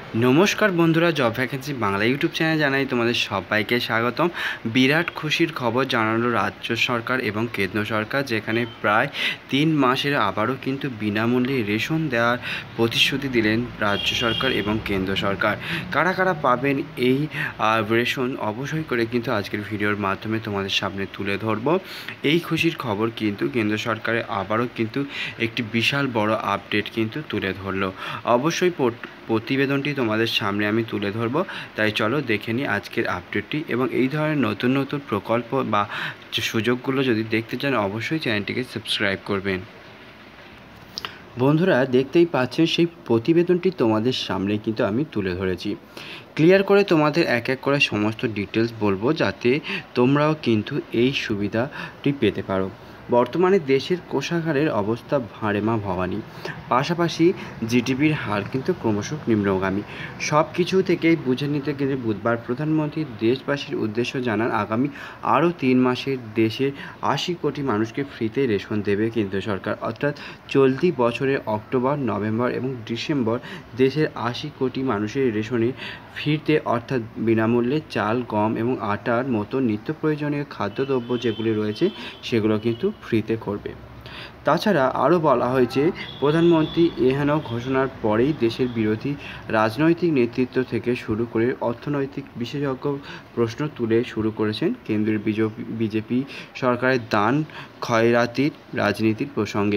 নমস্কার বন্ধুরা, job vacancy Bangla YouTube চ্যানেলে জানাই তোমাদের সবাইকে স্বাগতম। বিরাট খুশির খবর জানালো রাজ্য সরকার এবং কেন্দ্র সরকার, যেখানে প্রায় 3 মাসের আবারও কিন্তু বিনামূল্যে রেশন দেওয়ার প্রতিশ্রুতি দিলেন রাজ্য সরকার এবং কেন্দ্র সরকার। কারা কারা পাবেন এই রেশন অবশ্যই করে কিন্তু আজকের ভিডিওর মাধ্যমে তোমাদের সামনে তুলে ধরবো। এই খুশির খবর কিন্তু কেন্দ্র সরকারের আবারও কিন্তু একটি বিশাল বড় আপডেট কিন্তু তুলে ধরলো। অবশ্যই প্রতিবেদনটি তোমাদের সামনে আমি তুলে ধরব, তাই চলো দেখে নিই আজকের আপডেটটি। এবং এই ধরনের নতুন নতুন প্রকল্প বা সুযোগগুলো যদি দেখতে চান অবশ্যই চ্যানেলটিকে সাবস্ক্রাইব করবেন। বন্ধুরা, দেখতেই পাচ্ছেন সেই প্রতিবেদনটি তোমাদের সামনে কিন্তু আমি তুলে ধরেছি। ক্লিয়ার করে তোমাদের এক এক করে সমস্ত ডিটেলস বলবো, যাতে তোমরাও কিন্তু এই সুবিধাটি পেতে পারো। বর্তমানে দেশের কোষাগারের অবস্থা ভাঁড়ে মা ভবানী, পাশাপাশি জিডিপির হার কিন্তু ক্রমশ নিম্নগামী। সব কিছু থেকেই বুঝে নিতে গেলে বুধবার প্রধানমন্ত্রী দেশবাসীর উদ্দেশ্য জানান, আগামী আরও 3 মাসে দেশের 80 কোটি মানুষকে ফ্রিতে রেশন দেবে কেন্দ্র সরকার। অর্থাৎ চলতি বছরের অক্টোবর, নভেম্বর এবং ডিসেম্বর দেশের 80 কোটি মানুষের রেশনে ফ্রিতে, অর্থাৎ বিনামূল্যে চাল, গম এবং আটার মতো নিত্য প্রয়োজনীয় খাদ্যদ্রব্য যেগুলি রয়েছে সেগুলো কিন্তু ফ্রিতে করবে। তাছাড়া আরও বলা হয়েছে, প্রধানমন্ত্রী এহেন ঘোষণার পরেই দেশের বিরোধী রাজনৈতিক নেতৃত্ব থেকে শুরু করে অর্থনৈতিক বিশেষজ্ঞ প্রশ্ন তুলে শুরু করেছেন কেন্দ্রের বিজেপি সরকারের দান খয়রাতির রাজনীতির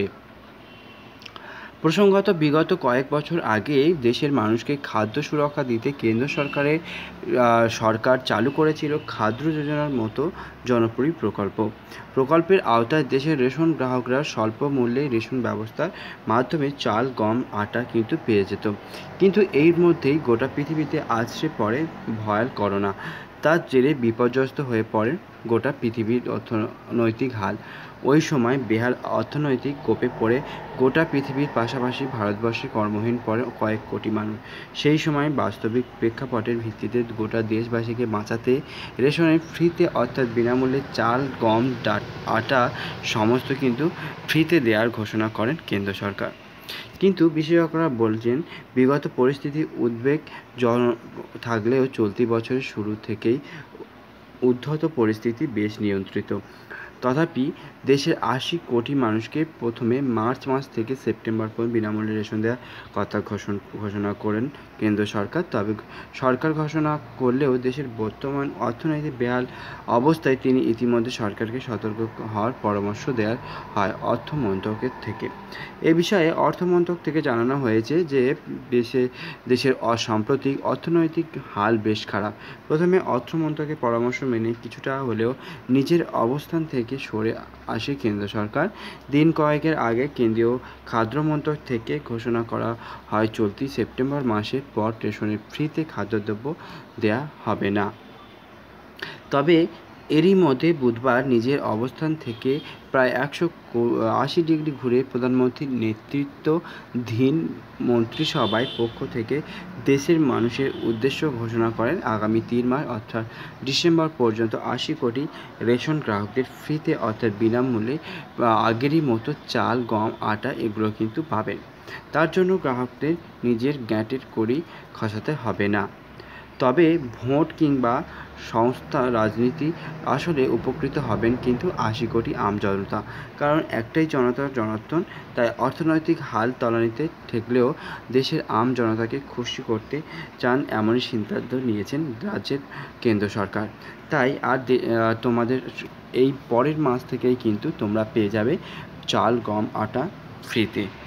প্রসঙ্গত বিগত কয়েক বছর আগে দেশের মানুষকে খাদ্য সুরক্ষা দিতে কেন্দ্র সরকার চালু করেছিল খাদ্য যোজনার মতো জনপ্রিয় প্রকল্পের আওতায় দেশের রেশন গ্রাহকরা স্বল্প মূল্যে রেশন ব্যবস্থার মাধ্যমে চাল, গম, আটা কিন্তু পেয়ে যেত। কিন্তু এর মধ্যেই গোটা পৃথিবীতে আছড়ে পড়ে ভয়াল করোনা। তার জেরে বিপর্যস্ত হয়ে পড়ে গোটা পৃথিবীর অর্থনৈতিক হাল। ওই সময় বেহাল অর্থনৈতিক কোপে পড়ে গোটা পৃথিবীর পাশাপাশি ভারতবর্ষে কর্মহীন পড়ে কয়েক কোটি মানুষ। সেই সময় বাস্তবিক প্রেক্ষাপটের ভিত্তিতে গোটা দেশবাসীকে বাঁচাতে রেশনের ফ্রিতে, অর্থাৎ বিনামূল্যে চাল, গম, আটা সমস্ত কিন্তু ফ্রিতে দেওয়ার ঘোষণা করেন কেন্দ্র সরকার। কিন্তু বিশেষজ্ঞরা বলছেন, বিগত পরিস্থিতি উদ্বেগ থাকলেও চলতি বছরের শুরু থেকেই উদ্ধত পরিস্থিতি বেশ নিয়ন্ত্রিত। তথাপি দেশের 80 কোটি মানুষকে প্রথমে মার্চ মাস থেকে সেপ্টেম্বর পর্যন্ত বিনামূল্যে রেশন দেওয়ার কথা ঘোষণা করেন কেন্দ্র সরকার। তবে সরকার ঘোষণা করলেও দেশের বর্তমান অর্থনৈতিক বেহাল অবস্থায় তিনি ইতিমধ্যে সরকারকে সতর্ক হওয়ার পরামর্শ দেওয়া হয় অর্থ মন্ত্রকের থেকে। এ বিষয়ে অর্থ মন্ত্রক থেকে জানানো হয়েছে যে দেশের সাম্প্রতিক অর্থনৈতিক হাল বেশ খারাপ। প্রথমে অর্থ মন্ত্রকের পরামর্শ মেনে কিছুটা হলেও নিজের অবস্থান থেকে সরে আসে কেন্দ্র সরকার। দিন কয়েকের আগে কেন্দ্রীয় খাদ্য মন্ত্রক থেকে ঘোষণা করা হয়, চলতি সেপ্টেম্বর মাসের পর রেশনে ফ্রিতে খাদ্যদ্রব্য দেয়া হবে না। তবে এরই মধ্যে বুধবার নিজের অবস্থান থেকে প্রায় 180 ডিগ্রি ঘুরে প্রধানমন্ত্রীর নেতৃত্বাধীন মন্ত্রিসভার পক্ষ থেকে দেশের মানুষের উদ্দেশ্য ঘোষণা করেন, আগামী 3 মাস অর্থাৎ ডিসেম্বর পর্যন্ত 80 কোটি রেশন গ্রাহকদের ফ্রিতে, অর্থাৎ বিনামূল্যে আগেরই মতো চাল, গম, আটা এগুলো কিন্তু পাবেন। তার জন্য গ্রাহকদের নিজের গ্যাঁটের কড়ি খসাতে হবে না। তবে ভোট কিংবা সংস্থা রাজনীতি আসলে উপকৃত হবেন কিন্তু 80 কোটি আমজনতা। কারণ একটাই জনার্দন, তাই অর্থনৈতিক হাল তলানিতে ঠেকলেও দেশের আম জনতাকে খুশি করতে চান, এমনই সিদ্ধান্ত নিয়েছেন রাজ্যের কেন্দ্র সরকার। তাই আর তোমাদের এই পরের মাস থেকেই কিন্তু তোমরা পেয়ে যাবে চাল, গম, আটা ফ্রিতে।